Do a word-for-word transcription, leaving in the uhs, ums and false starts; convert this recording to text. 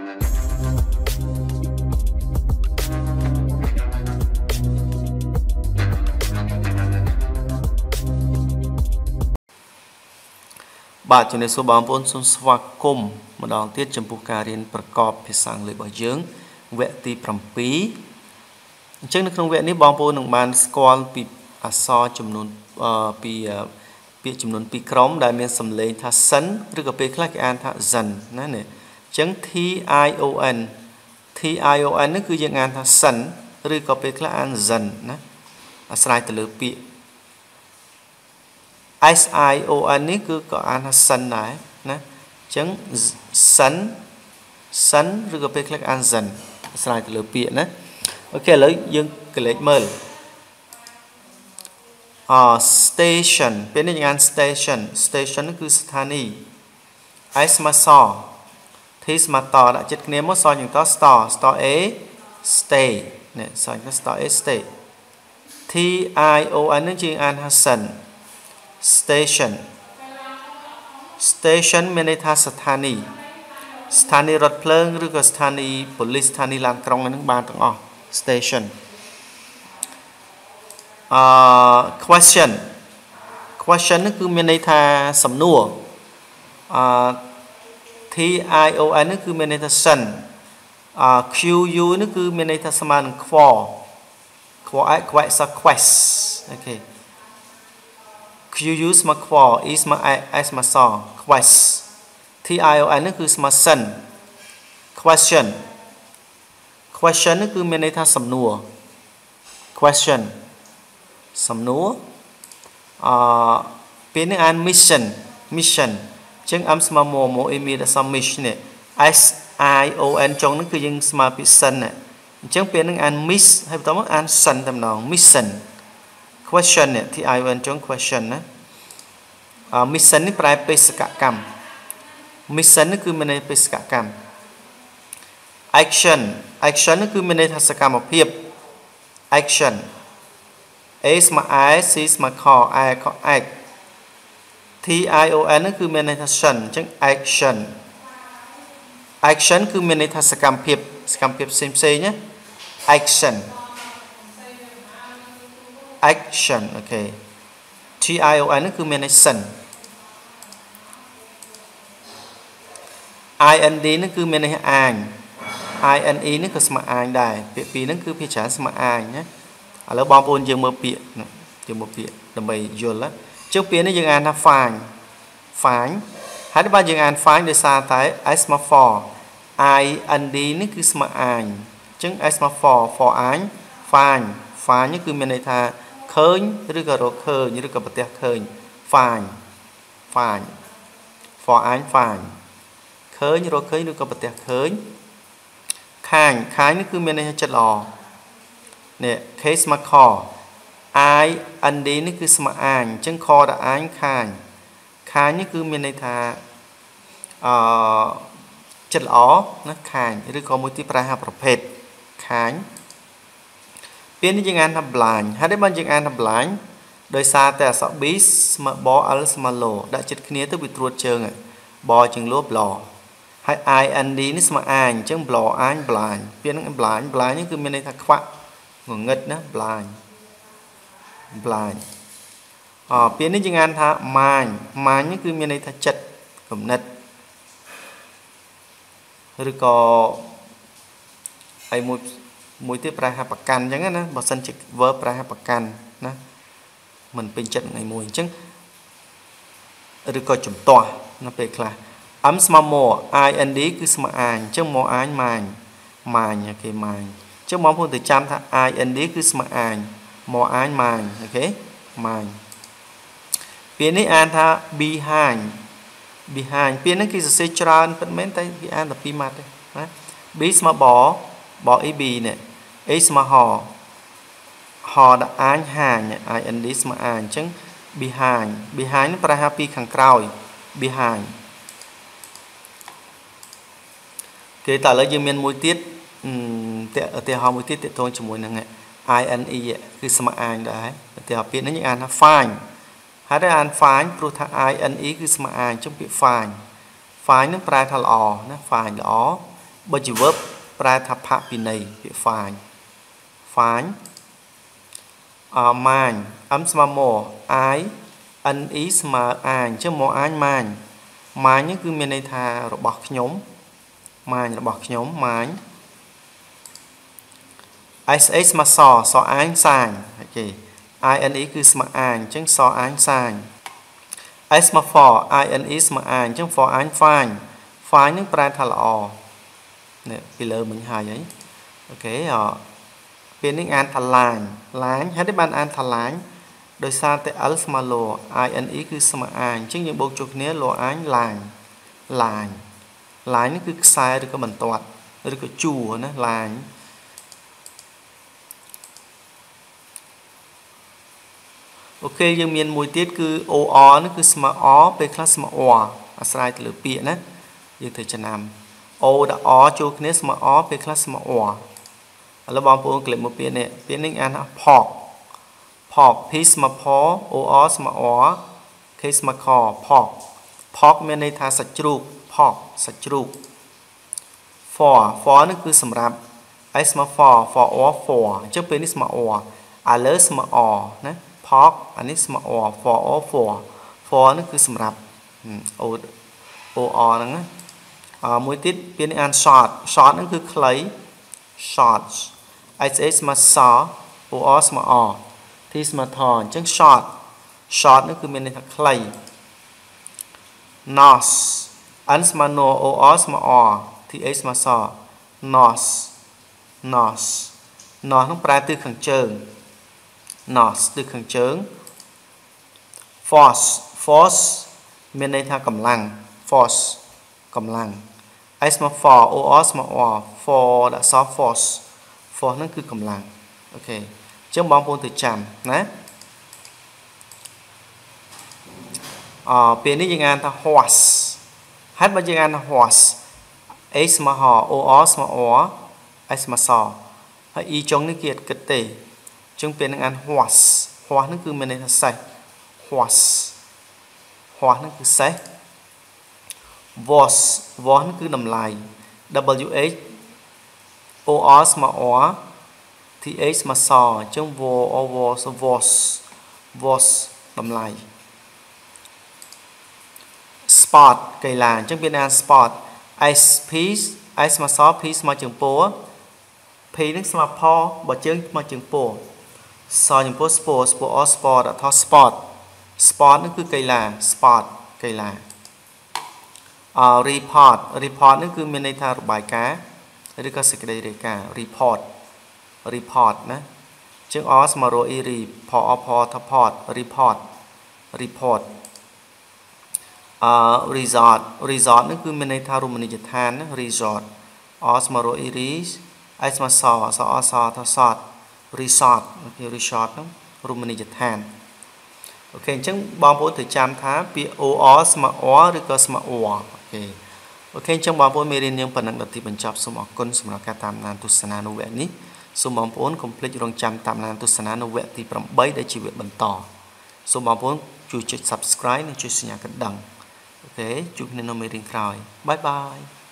បាទជំរាបសួរបងប្អូនសូមស្វាគមន៍ម្ដងទៀតចំពោះការរៀនប្រកបភាសាអង់គ្លេសរបស់យើងវគ្គទី7អញ្ចឹងនៅក្នុងវគ្គនេះបងប្អូននឹងបានស្គាល់ពីអក្សរចំនួនពីពាក្យចំនួនពីរក្រុមដែលមានសំឡេងថាសិនឬក៏ពេលខ្លះគេអានថា zen ណានេះអញ្ចឹង T I O N T I O N នេះគឺយើងអានថាសិនឬក៏ពេលខ្លះអាន zen ណាអាស្រ័យទៅលើពាក្យS I O N នេះគឺក៏អានថាសិនដែរណាអញ្ចឹងសិនសិនឬក៏ពេលខ្លះអាន zen អាស្រ័យទៅលើពាក្យណាអូខេឥឡូវយើងកលេចមើលអ station ពេលនេះយើងអាន station station គឺស្ថានីយ៍ S ស្មើស T ស្មើតដាក់ចិត្តគ្នាមកសយើងត star star A stay នេះសយើង star A stay T I O N នឹងជាងអានថាសិនstation station មានន័យថាស្ថានីយ៍ស្ថានីយ៍រថភ្លើងឬក៏ស្ថានីយ៍ប៉ូលីសស្ថានីយ៍ឡានក្រុងហ្នឹងបានទាំងអស់ station អឺ question question នេះគឺមានន័យថាសំណួរអឺ T I O N នេះគឺមានន័យថាសិនអឺ Q U នេះគឺមានន័យថាស្មើនឹង quo quo quest quest អូខេQ U ស្មើ quo E ស្មើ S ស្មើស quest T I O N នេះគឺស្មើសិន question question នេះគឺមានន័យថាសំណួរ question សំណួរអឺពេលនេះអាន mission mission អញ្ចឹង M ស្មើ more more E មានតែសំ mission នេះ S I O N ចុងនេះគឺយើងស្មើពីសិនអញ្ចឹងពេលនេះអាន miss ហើយបន្តមកអានសិនតែម្ដង mission question នេះ T I O N ចុង question ណាអឺ mission នេះប្រែបេសកកម្ម mission នេះគឺមានន័យបេសកកម្ម action action នេះគឺមានន័យថាសកម្មភាព action A ស្មើ I C ស្មើ ខ I ខ act T I O N នេះគឺមានន័យថា action អញ្ចឹង action action គឺមានន័យថាសកម្មភាពសកម្មភាពផ្សេងផ្សេងណា action action អូខេ T I O N នេះគឺមានន័យសិន I N D នេះគឺមានន័យអាញ I N E នេះក៏ស្មើអាញដែរពាក្យពីរហ្នឹងគឺភាសាច្រើនស្មើអាញណាឥឡូវបងប្អូនយើងមើលពាក្យយើងមើលពាក្យដើម្បីយល់ណាជើងពាក្យនេះយើងអានថា fine fine ហើយបើយើងអាន fine ដោយសារតែ S ស្មើ for I N D នេះគឺស្មើអាញអញ្ចឹង S ស្មើ for for អាញ fine fine នេះគឺមានន័យថាឃើញឬក៏រកឃើញឬក៏ប្រទះឃើញ fine fine for អាញ fine ឃើញរកឃើញឬក៏ប្រទះឃើញខាញខាញនេះគឺមានន័យថាចិត្តល្អនេះ case ស្មើ ខ I N D នេះគឺស្មើអាញអញ្ចឹងខដាក់អាញខាញខាញនេះគឺមានន័យថាអឺចិត្តល្អណាខាញឬក៏មួយទីប្រែថាប្រភេទខាញពេលនេះយើងអានថា blind ហើយបើយើងអានថា blind ដោយសារតែអក្សរ B ស្មើ b l ស្មើ l ដាក់ចិត្តគ្នាទៅវាត្រួតជើងបជាងល bl ហើយ I N D នេះស្មើអាញអញ្ចឹង bl អាញ blind ពេលហ្នឹង blind blind នេះគឺមានន័យថាខ្វាក់ងងឹតណា blind blind អពេលនេះយើងអានថា mind mind នេះគឺមានន័យថាចិត្តគំនិតឬក៏ហើយមួយមួយទៀតប្រែថាប្រកាន់អញ្ចឹងណាបើសិនជា verb ប្រែថាប្រកាន់ណាមិនពេញចិត្តថ្ងៃមួយអញ្ចឹងឬក៏ជំទាស់នៅពេលខ្លះ M ស្មើ more I N D គឺស្មើអាញអញ្ចឹង more អាញ mind mind អូខេ mind អញ្ចឹងបងប្អូនទៅចាំថា I N D គឺស្មើអាញ more អាញ mind អូខេ mind ពេលនេះអានថា behind behind ពេលហ្នឹងគេសរសេរច្រើនពិតមែនតែគេអានតែពីរម៉ាត់ទេណា B ស្មើ បប E B នេះ A ស្មើ ហ ហដាក់អាញហាញ I N D ស្មើអាញអញ្ចឹង behind behind នេះប្រែថាពីខាងក្រោយ behind គេតើឥឡូវយើងមានមួយទៀតឧទាហរណ៍មួយទៀតទាក់ទងជាមួយនឹង I N E គឺស្មើអាញដែរឧទាហរណ៍ពាក្យនេះយើងអានថា fine ហើយតែអាន fine ព្រោះថា I N E គឺស្មើអាញអញ្ចឹងពាក្យ fine fine នឹងប្រែថាល្អណា fine ល្អបើជា verb ប្រែថាផាកពីនៃពាក្យ find find អម៉ាញអំស្មើមក I N E ស្មើអាញអញ្ចឹងមកអាញម៉ាញម៉ាញនេះគឺមានន័យថារបស់ខ្ញុំម៉ាញរបស់ខ្ញុំម៉ាញ S H ស្មើសសអាញសាញអូខេ I N E គឺស្មើអាញអញ្ចឹងសអាញសាញ S ស្មើ for I N E ស្មើអាញអញ្ចឹង for អាញ fine fine នឹងប្រែថាល្អនេះពីលើមិញហើយហីអូខេអពេលនេះអានថាឡាញឡាញហើយបានអានថាឡាញដោយសារតែ L ស្មើលោ I N E គឺស្មើអាញអញ្ចឹងយើងបូកចូលគ្នាលោអាញឡាញឡាញឡាញនេះគឺខ្សែឬក៏បន្ទាត់ឬក៏ជួរណាឡាញអូខេយើងមានមួយទៀតគឺ O R នេះគឺស្មើ O ពេលខ្លះស្មើ O អាស្រ័យទៅលើពាក្យណាយើងត្រូវចំណាំ O ដល់ O ចូលគ្នាស្មើ O ពេលខ្លះស្មើ O ឥឡូវបងប្អូនក្លិកមកពាក្យនេះពាក្យនេះអានថា pork pork P ស្មើ P O R ស្មើ O K ស្មើ K pork pork មានន័យថាសាច់ជ្រូក pork សាច់ជ្រូក for for នេះគឺសម្រាប់ I ស្មើ for for or for អញ្ចឹងពេលនេះស្មើ or ឥឡូវស្មើ or ណា pork អានេះស្មើ or for or for for នេះគឺសម្រាប់ O O R ហ្នឹងណាអមួយទៀតពាក្យនេះអាន short short ហ្នឹងគឺខ្លី short S H ស្មើ S O R ស្មើ R T ស្មើ T អញ្ចឹង short short នេះគឺមានន័យថាខ្លី nose N ស្មើ no O R ស្មើ R T H ស្មើ S nose nose nose នោះប្រែទិសខាងជើង nose ទិសខាងជើង force force មានន័យថាកម្លាំង force កម្លាំង I ស្មើ for O R ស្មើ R for ដាក់ស force force ហ្នឹងគឺកម្លាំងអូខេអញ្ចឹងបងប្អូនទៅចាំណាអពេលនេះយើងអានថា horse ហើយបើយើងអានថា horse H ស្មើ H O R ស្មើ R S ស្មើសហើយ E ចុងនេះគេអត់គិតទេអញ្ចឹងពេលនឹងអាន horse horse ហ្នឹងគឺមានន័យថាសេះ horse horse ហ្នឹងគឺសេះ was was ហ្នឹងគឺតម្លៃ W H O R ស្មើ R T H ស្មើសអញ្ចឹង was was was was តម្លៃ sport កីឡាអញ្ចឹងវាអាន sport S P S ស្មើស P ស្មើជើងពោះ P នឹងស្មើផបើជើងស្មើជើងពោះសជើងពោះ sport sport or sport អថ sport sport នឹងគឺកីឡា sport កីឡាអ report report នឹងគឺមានន័យថារបាយការណ៍ឬក៏សេចក្តីរាយការណ៍ report report ណាជាង R ស្មើរ E report report report report អ resort resort នឹងគឺមានន័យថារមណីយដ្ឋានណា resort R ស្មើរ E res I ស្មើសសអសថាសត resort អូខេ resort ហ្នឹងរមណីយដ្ឋានអូខេអញ្ចឹងបងប្អូនត្រូវចាំថាពាក្យ O R ស្មើ R ឬក៏ស្មើ O អូខេអូខេអញ្ចឹងបងប្អូនមេរៀនយើងប៉ុណ្ណឹងដល់ទីបញ្ចប់សូមអរគុណសម្រាប់ការតាមដានទស្សនានៅវគ្គនេះសូមបងប្អូនកុំភ្លេចរងចាំតាមដានទស្សនានៅវគ្គទីប្រាំដែលជាវគ្គបន្តសូមបងប្អូនជួយចុច Subscribe និងចុចសញ្ញាកណ្ដឹងអូខេជួបគ្នានៅមេរៀនក្រោយបាយបាយ